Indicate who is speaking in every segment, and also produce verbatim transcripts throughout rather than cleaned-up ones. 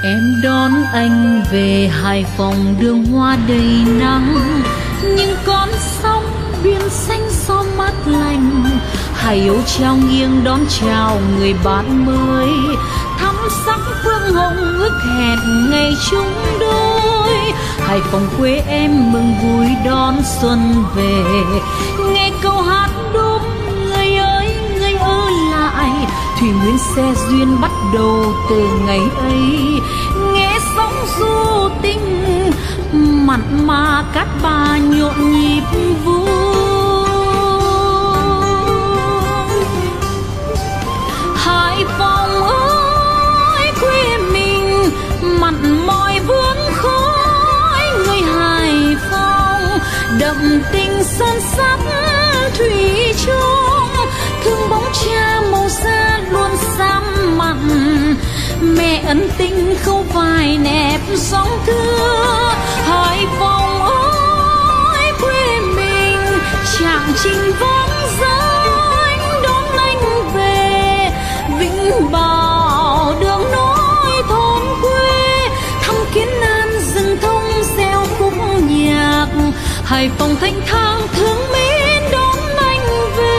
Speaker 1: Em đón anh về Hải Phòng, đường hoa đầy nắng, những con sóng biển xanh gió mát lành. Hải âu trao nghiêng đón chào người bạn mới, thắm sắc phương hồng ước hẹn ngày chung đôi. Hải Phòng quê em mừng vui đón xuân về, nghe câu hát đốm người ơi người ở lại. Thủy nguyên xe duyên bắt đầu từ ngày ấy, nghe sóng du tình mặn mà cát bà nhộn nhịp vui. Hải Phòng ơi quê mình mặn mòi vướng khói, người Hải Phòng đậm tình son sắt thủy chung. Thương bóng cha màu da luôn xám mặn, mẹ ân tình không phải nẹp sóng thưa. Hải Phòng ơi quê mình chàng trình vắng danh đón anh về. Vĩnh Bảo đường nối thôn quê, thăm Kiến An rừng thông gieo khúc nhạc. Hải Phòng thanh thang thương mến đón anh về.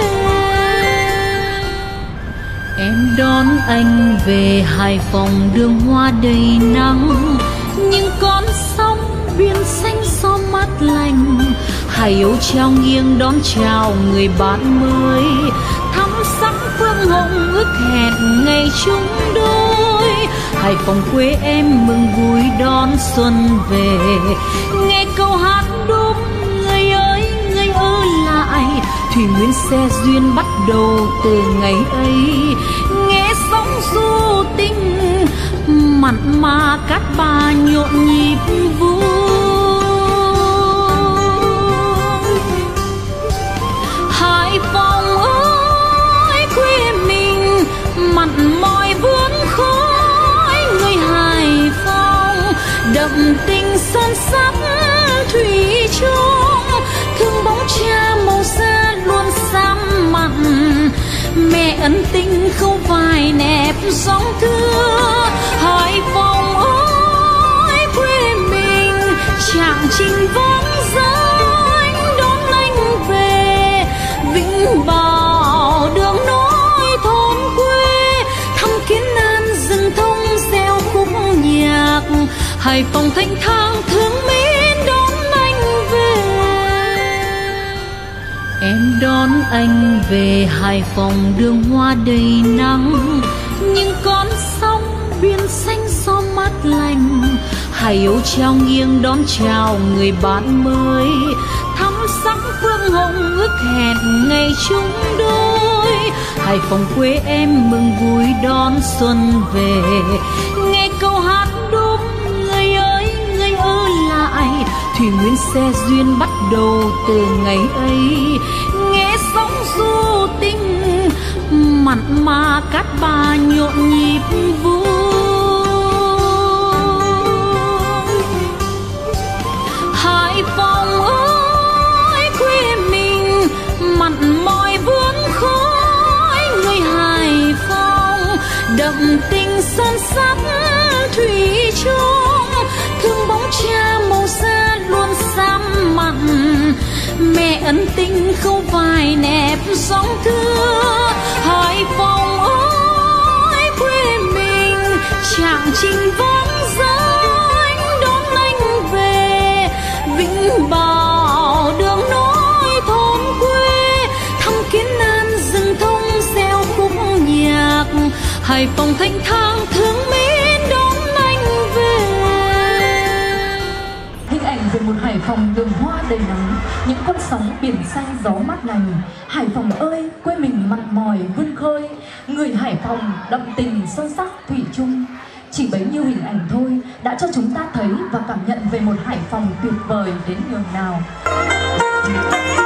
Speaker 1: Em đón anh về Hải Phòng, đường hoa đầy nắng, những con sóng biển xanh gió mát lành. Hải âu trao nghiêng đón chào người bạn mới, thắm sắc phương hồng ước hẹn ngày chung đôi. Hải Phòng quê em mừng vui đón xuân về, nghe câu hát đốm người ơi người ở lại. Thủy nguyên xe duyên bắt đầu từ ngày ấy, nghe sóng du tình mặn mà cát bà nhộn nhịp vui. Hải Phòng ơi quê mình mặn mòi vướng khói, người Hải Phòng đậm tình son sắt thủy chung. Thương bóng cha màu da luôn xám mặn, mẹ ân tình không phải nẹp sóng thưa. Hải Phòng ơi quê mình chàng trình vắng danh đón anh về. Vĩnh Bảo đường nối thôn quê, thăm Kiến An rừng thông gieo khúc nhạc. Hải Phòng thanh thang thương mến đón anh về. Em đón anh về Hải Phòng, đường hoa đầy nắng, những con sóng biển xanh gió mát lành. Hải âu trao nghiêng đón chào người bạn mới, thắm sắc phương hồng ước hẹn ngày chung đôi. Hải Phòng quê em mừng vui đón xuân về, nghe câu hát đốm người ơi người ở lại. Thủy nguyên xe duyên bắt đầu từ ngày ấy, nghe sóng du tình mặn mà cát bà nhộn nhịp vui. Hải Phòng ơi quê mình mặn mòi vướng khói, người Hải Phòng đậm tình son sắt thủy chung. Thương bóng cha màu da luôn xám mặn, mẹ ân tình không phải nẹp sóng thưa. Hải Phòng ơi quê mình chàng trình vắng danh đón anh về. Vĩnh Bảo đường nối thôn quê, thăm Kiến An rừng thông gieo khúc nhạc. Hải Phòng thanh thang thương mến đón anh về.
Speaker 2: Hình ảnh về một Hải Phòng đường hoa đầy nắng, những con sóng biển xanh gió mát lành. Hải Phòng ơi quê mình mặn mòi vươn khơi, người Hải Phòng đậm tình son sắc thủy chung. Chỉ bấy nhiêu hình ảnh thôi đã cho chúng ta thấy và cảm nhận về một Hải Phòng tuyệt vời đến nhường nào.